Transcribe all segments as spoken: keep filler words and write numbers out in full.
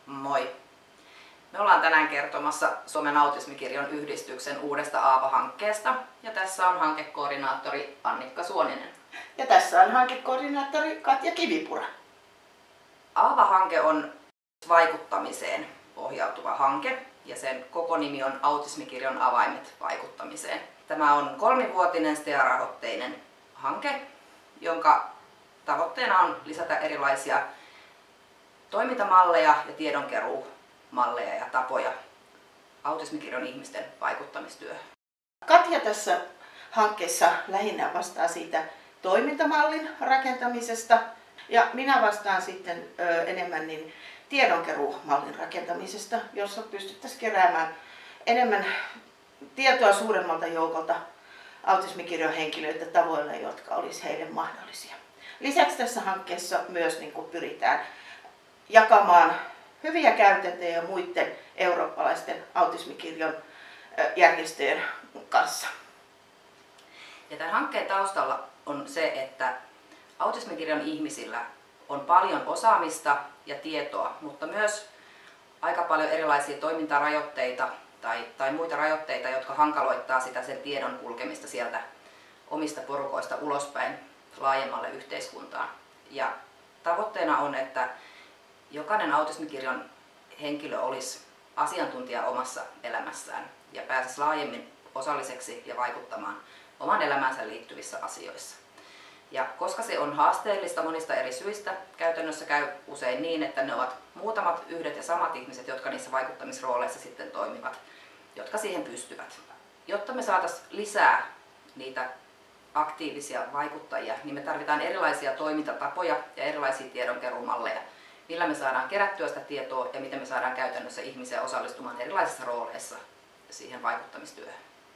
Moi! Me ollaan tänään kertomassa Suomen autismikirjon yhdistyksen uudesta Aava-hankkeesta ja tässä on hankekoordinaattori Annikka Suoninen. Ja tässä on hankekoordinaattori Katja Kivipura. Aava-hanke on vaikuttamiseen ohjautuva hanke ja sen koko nimi on Autismikirjon avaimet vaikuttamiseen. Tämä on kolmivuotinen S T E A-rahoitteinen hanke, jonka tavoitteena on lisätä erilaisia toimintamalleja ja tiedonkeruumalleja ja tapoja autismikirjon ihmisten vaikuttamistyöhön. Katja tässä hankkeessa lähinnä vastaa siitä toimintamallin rakentamisesta ja minä vastaan sitten ö, enemmän niin tiedonkeruumallin rakentamisesta, jossa pystyttäisiin keräämään enemmän tietoa suuremmalta joukolta autismikirjon henkilöitä tavoilla, jotka olisi heille mahdollisia. Lisäksi tässä hankkeessa myös niin kuin pyritään jakamaan hyviä käytäntöjä muiden eurooppalaisten autismikirjon järjestöjen kanssa. Ja tämän hankkeen taustalla on se, että autismikirjon ihmisillä on paljon osaamista ja tietoa, mutta myös aika paljon erilaisia toimintarajoitteita tai, tai muita rajoitteita, jotka hankaloittaa sitä sen tiedon kulkemista sieltä omista porukoista ulospäin laajemmalle yhteiskuntaan. Ja tavoitteena on, että jokainen autismikirjon henkilö olisi asiantuntija omassa elämässään ja pääsisi laajemmin osalliseksi ja vaikuttamaan oman elämänsä liittyvissä asioissa. Ja koska se on haasteellista monista eri syistä, käytännössä käy usein niin, että ne ovat muutamat yhdet ja samat ihmiset, jotka niissä vaikuttamisrooleissa sitten toimivat, jotka siihen pystyvät. Jotta me saataisiin lisää niitä aktiivisia vaikuttajia, niin me tarvitaan erilaisia toimintatapoja ja erilaisia tiedonkeruumalleja, millä me saadaan kerättyä sitä tietoa ja miten me saadaan käytännössä ihmisiä osallistumaan erilaisissa rooleissa siihen vaikuttamistyöhön.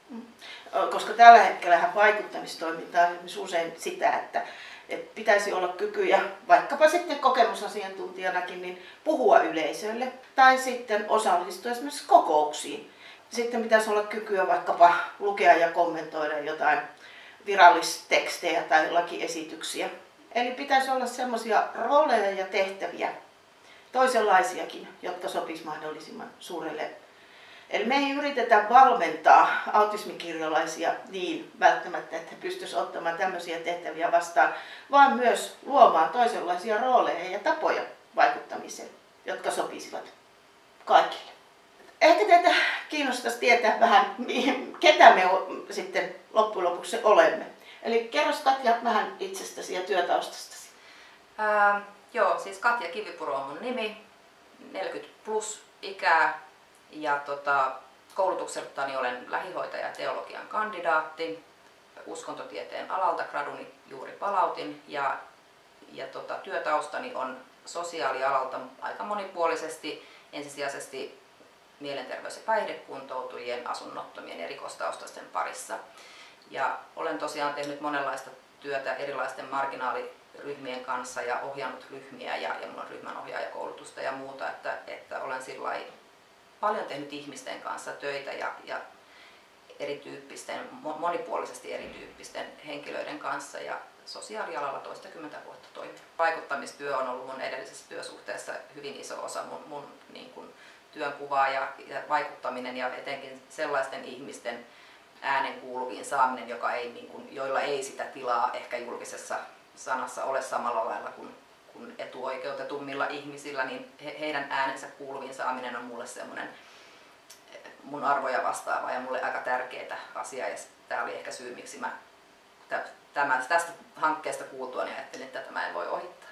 Koska tällä hetkellä vaikuttamistoiminta on usein sitä, että pitäisi olla kykyjä, vaikkapa sitten kokemusasiantuntijanakin, niin puhua yleisölle tai sitten osallistua esimerkiksi kokouksiin. Sitten pitäisi olla kykyä vaikkapa lukea ja kommentoida jotain virallistekstejä tai lakiesityksiä. Eli pitäisi olla sellaisia rooleja ja tehtäviä, toisenlaisiakin, jotka sopisi mahdollisimman suurelle. Eli me ei yritetä valmentaa autismikirjolaisia niin välttämättä, että he pystyisivät ottamaan tämmöisiä tehtäviä vastaan, vaan myös luomaan toisenlaisia rooleja ja tapoja vaikuttamiseen, jotka sopisivat kaikille. Ehkä teitä kiinnostaisi tietää vähän, ketä me sitten loppujen lopuksi olemme. Eli kerros Katja vähän itsestäsi ja työtaustastasi. Ää, joo, siis Katja Kivipuro on mun nimi, neljäkymmentä plus ikää ja tota, koulutukseltani olen lähihoitaja ja teologian kandidaatti. Uskontotieteen alalta graduni juuri palautin ja, ja tota, työtaustani on sosiaalialalta aika monipuolisesti, ensisijaisesti mielenterveys- ja päihdekuntoutujien, asunnottomien ja rikostaustaisten parissa. Ja olen tosiaan tehnyt monenlaista työtä erilaisten marginaaliryhmien kanssa ja ohjannut ryhmiä ja, ja minulla on ryhmänohjaajakoulutusta ja muuta, että, että olen sillai paljon tehnyt ihmisten kanssa töitä ja, ja erityyppisten, monipuolisesti erityyppisten henkilöiden kanssa ja sosiaalialalla toistakymmentä vuotta toimin. Vaikuttamistyö on ollut mun edellisessä työsuhteessa hyvin iso osa mun, mun niin kuin työnkuvaa ja, ja vaikuttaminen ja etenkin sellaisten ihmisten äänen kuuluviin saaminen, joka ei, niin kuin, joilla ei sitä tilaa ehkä julkisessa sanassa ole samalla lailla kuin, kuin etuoikeutetummilla ihmisillä, niin he, heidän äänensä kuuluviin saaminen on mulle semmoinen mun arvoja vastaava ja mulle aika tärkeä asia. Ja tämä oli ehkä syy, miksi mä tämän, tästä hankkeesta kuultua niin ajattelin, että tätä mä en voi ohittaa.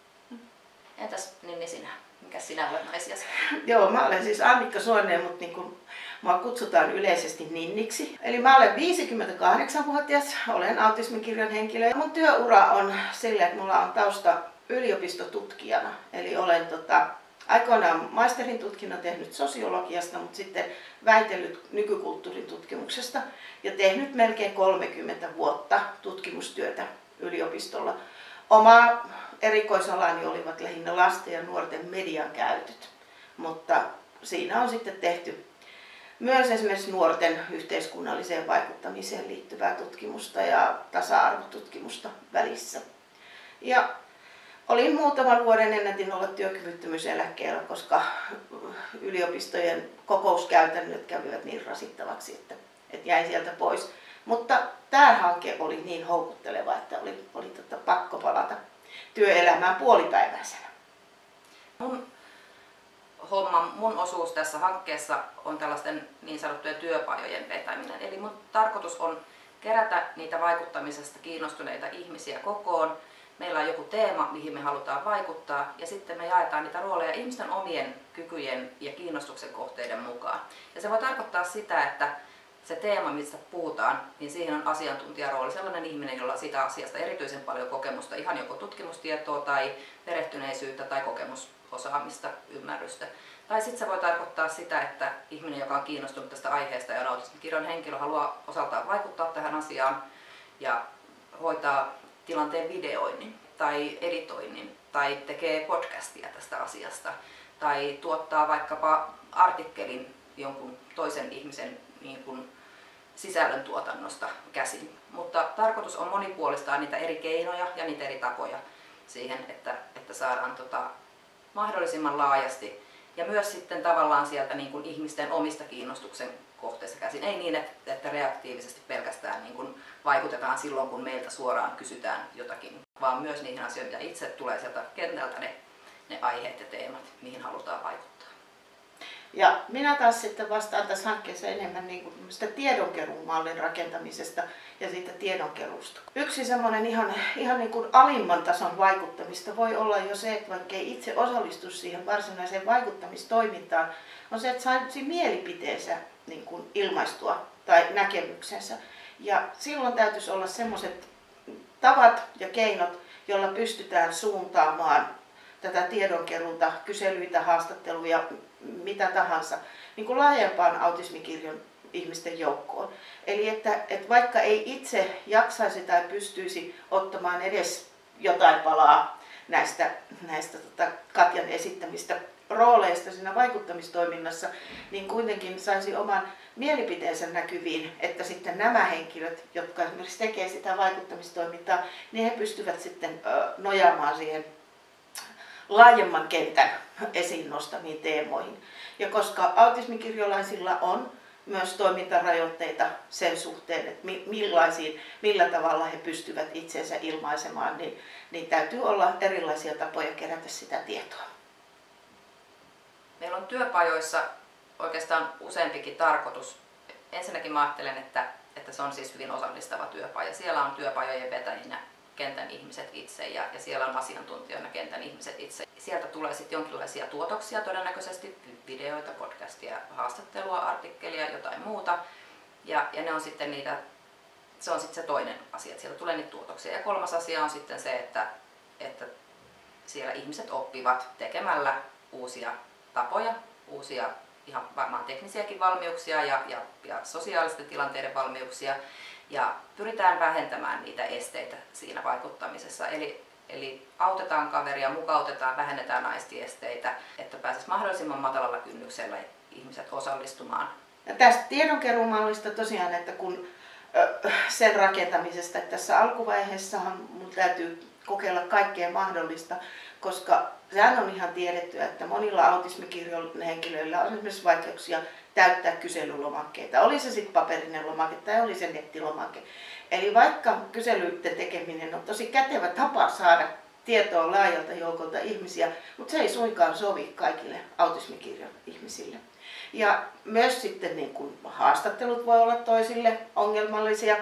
Entäs Ninni sinä? Mikä sinä olet naisiasi? Joo, mä olen siis Annikka Suoninen, mutta niin kuin mua kutsutaan yleisesti Ninniksi. Eli mä olen viisikymmentäkahdeksanvuotias, olen autismikirjon henkilö. Ja mun työura on sillä, että mulla on tausta yliopistotutkijana. Eli olen tota, aikoinaan maisterin tutkinnon tehnyt sosiologiasta, mutta sitten väitellyt nykykulttuurin tutkimuksesta. Ja tehnyt melkein kolmekymmentä vuotta tutkimustyötä yliopistolla. Oma erikoisalani olivat lähinnä lasten ja nuorten median käytöt, mutta siinä on sitten tehty myös esimerkiksi nuorten yhteiskunnalliseen vaikuttamiseen liittyvää tutkimusta ja tasa-arvotutkimusta välissä. Ja olin muutaman vuoden ennätin olla työkyvyttömyyseläkkeellä, koska yliopistojen kokouskäytännöt kävivät niin rasittavaksi, että, että jäin sieltä pois. Mutta tämä hanke oli niin houkutteleva, että oli, oli tota pakko palata työelämään puolipäiväisenä. Mun homma, mun osuus tässä hankkeessa on tällaisten niin sanottujen työpajojen vetäminen. Eli mun tarkoitus on kerätä niitä vaikuttamisesta kiinnostuneita ihmisiä kokoon. Meillä on joku teema, mihin me halutaan vaikuttaa, ja sitten me jaetaan niitä rooleja ihmisten omien kykyjen ja kiinnostuksen kohteiden mukaan. Ja se voi tarkoittaa sitä, että se teema, mistä puhutaan, niin siihen on asiantuntijarooli, sellainen ihminen, jolla on siitä asiasta erityisen paljon kokemusta, ihan joko tutkimustietoa tai perehtyneisyyttä tai kokemusosaamista, ymmärrystä. Tai sitten se voi tarkoittaa sitä, että ihminen, joka on kiinnostunut tästä aiheesta ja on autismikirjon henkilö, haluaa osaltaan vaikuttaa tähän asiaan ja hoitaa tilanteen videoinnin tai editoinnin tai tekee podcastia tästä asiasta tai tuottaa vaikkapa artikkelin jonkun toisen ihmisen niin kuin sisällöntuotannosta käsin. Mutta tarkoitus on monipuolistaa niitä eri keinoja ja niitä eri tapoja siihen, että, että saadaan tota, mahdollisimman laajasti ja myös sitten tavallaan sieltä niin kuin ihmisten omista kiinnostuksen kohteista käsin. Ei niin, että, että reaktiivisesti pelkästään niin kuin vaikutetaan silloin, kun meiltä suoraan kysytään jotakin, vaan myös niihin asioihin, mitä itse tulee sieltä kentältä ne, ne aiheet ja teemat, mihin halutaan vaikuttaa. Ja minä taas sitten vastaan tässä hankkeessa enemmän niin kuin tiedonkeruun mallin rakentamisesta ja siitä tiedonkeruusta. Yksi semmoinen ihan, ihan niin kuin alimman tason vaikuttamista voi olla jo se, että vaikka ei itse osallistu siihen varsinaiseen vaikuttamistoimintaan, on se, että saisi mielipiteensä niin kuin ilmaistua tai näkemyksensä. Ja silloin täytyisi olla semmoiset tavat ja keinot, joilla pystytään suuntaamaan tätä tiedonkeruuta, kyselyitä, haastatteluja, mitä tahansa, niin kuin laajempaan autismikirjon ihmisten joukkoon. Eli että, että vaikka ei itse jaksaisi tai pystyisi ottamaan edes jotain palaa näistä, näistä tota Katjan esittämistä rooleista siinä vaikuttamistoiminnassa, niin kuitenkin saisi oman mielipiteensä näkyviin, että sitten nämä henkilöt, jotka esimerkiksi tekee sitä vaikuttamistoimintaa, niin he pystyvät sitten nojaamaan siihen laajemman kentän esiin nostamiin teemoihin. Ja koska autismikirjolaisilla on myös toimintarajoitteita sen suhteen, että millaisiin, millä tavalla he pystyvät itsensä ilmaisemaan, niin, niin täytyy olla erilaisia tapoja kerätä sitä tietoa. Meillä on työpajoissa oikeastaan useampikin tarkoitus. Ensinnäkin mä ajattelen, että, että se on siis hyvin osallistava työpaja. Siellä on työpajojen vetäjinä kentän ihmiset itse ja, ja siellä on asiantuntijoina kentän ihmiset itse. Sieltä tulee sitten jonkinlaisia tuotoksia, todennäköisesti videoita, podcastia, haastattelua, artikkelia, jotain muuta. Ja, ja ne on sitten niitä, se on sitten se toinen asia, että sieltä tulee niitä tuotoksia. Ja kolmas asia on sitten se, että, että siellä ihmiset oppivat tekemällä uusia tapoja, uusia ihan varmaan teknisiäkin valmiuksia ja, ja, ja sosiaalisten tilanteiden valmiuksia. Ja pyritään vähentämään niitä esteitä siinä vaikuttamisessa. Eli, eli autetaan kaveria, mukautetaan, vähennetään aistiesteitä, että pääsisi mahdollisimman matalalla kynnyksellä ihmiset osallistumaan. Ja tästä tiedonkeruumallista tosiaan, että kun sen rakentamisesta, että tässä alkuvaiheessahan mun täytyy kokeilla kaikkea mahdollista, koska sehän on ihan tiedetty, että monilla autismikirjon henkilöillä on esimerkiksi vaikeuksia täyttää kyselylomakkeita. Oli se sitten paperinen lomake tai oli se nettilomake. Eli vaikka kyselyiden tekeminen on tosi kätevä tapa saada tietoa laajalta joukolta ihmisiä, mutta se ei suinkaan sovi kaikille autismikirjon ihmisille. Ja myös sitten niin kun haastattelut voi olla toisille ongelmallisia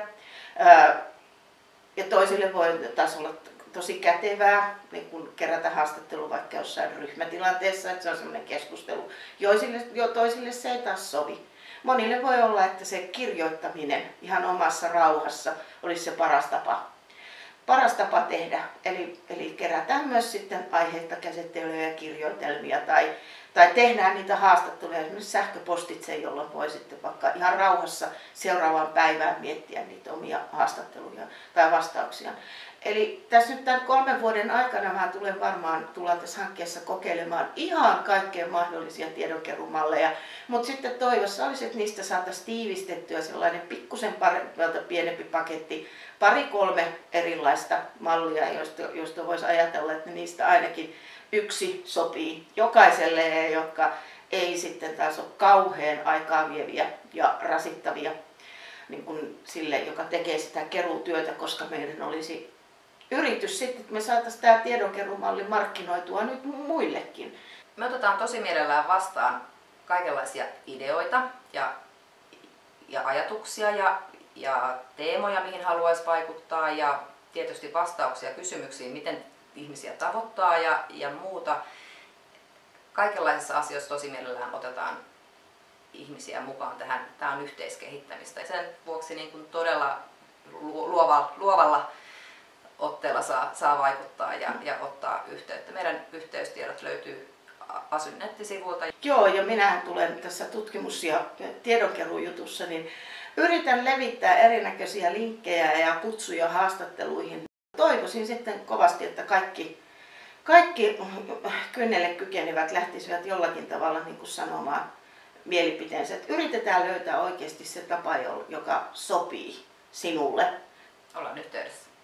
ja toisille voi taas olla tosi kätevää niin kun kerätä haastattelu vaikka jossain ryhmätilanteessa, että se on semmoinen keskustelu. Joisille, jo toisille se ei taas sovi. Monille voi olla, että se kirjoittaminen ihan omassa rauhassa olisi se paras tapa, paras tapa tehdä. Eli, eli kerätään myös sitten aiheita, käsittelyjä ja kirjoitelmia tai, tai tehdään niitä haastatteluja esimerkiksi sähköpostitse, jolloin voi sitten vaikka ihan rauhassa seuraavaan päivään miettiä niitä omia haastatteluja tai vastauksia. Eli tässä nyt tämän kolmen vuoden aikana mä tulen varmaan tullaan tässä hankkeessa kokeilemaan ihan kaikkea mahdollisia tiedonkeruumalleja, mutta sitten toivossa olisi, että niistä saataisiin tiivistettyä sellainen pikkusen paremmalta pienempi paketti, pari kolme erilaista mallia, joista, joista voisi ajatella, että niistä ainakin yksi sopii jokaiselle, jotka ei sitten taas ole kauhean aikaa vieviä ja rasittavia niin kuin sille, joka tekee sitä keruutyötä, koska meidän olisi yritys sitten, että me saataisiin tämä tiedonkeruumalli markkinoitua nyt muillekin. Me otetaan tosi mielellään vastaan kaikenlaisia ideoita ja, ja ajatuksia ja, ja teemoja, mihin haluaisi vaikuttaa ja tietysti vastauksia kysymyksiin, miten ihmisiä tavoittaa ja, ja muuta. Kaikenlaisissa asioissa tosi mielellään otetaan ihmisiä mukaan tähän. Tämä on yhteiskehittämistä ja sen vuoksi niin kuin todella luova, luovalla otteella saa, saa vaikuttaa ja, ja ottaa yhteyttä. Meidän yhteystiedot löytyy Asyn nettisivuilta. Joo, ja minähän tulen tässä tutkimus- ja tiedonkeruujutussa, niin yritän levittää erinäköisiä linkkejä ja kutsuja haastatteluihin. Toivoisin sitten kovasti, että kaikki, kaikki kynnelle kykenevät lähtisivät jollakin tavalla niin kuin sanomaan mielipiteensä. Että yritetään löytää oikeasti se tapa, joka sopii sinulle. Ollaan yhteydessä.